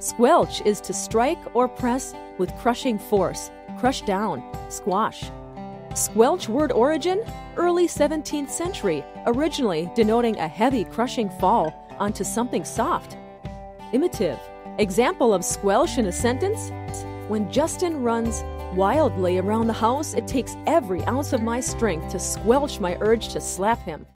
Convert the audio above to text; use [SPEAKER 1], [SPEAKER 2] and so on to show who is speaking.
[SPEAKER 1] Squelch is to strike or press with crushing force, crush down, squash. Squelch word origin? Early 17th century, originally denoting a heavy crushing fall onto something soft. Imitative. Example of squelch in a sentence? When Justin runs wildly around the house, it takes every ounce of my strength to squelch my urge to slap him.